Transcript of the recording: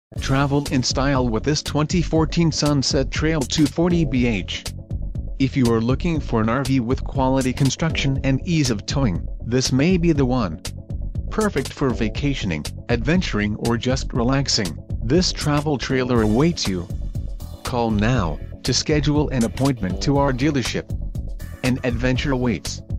Travel in style with this 2014 Sunset Trail 240BH. If you are looking for an RV with quality construction and ease of towing, this may be the one. Perfect for vacationing, adventuring or just relaxing, this travel trailer awaits you. Call now to schedule an appointment to our dealership. An adventure awaits.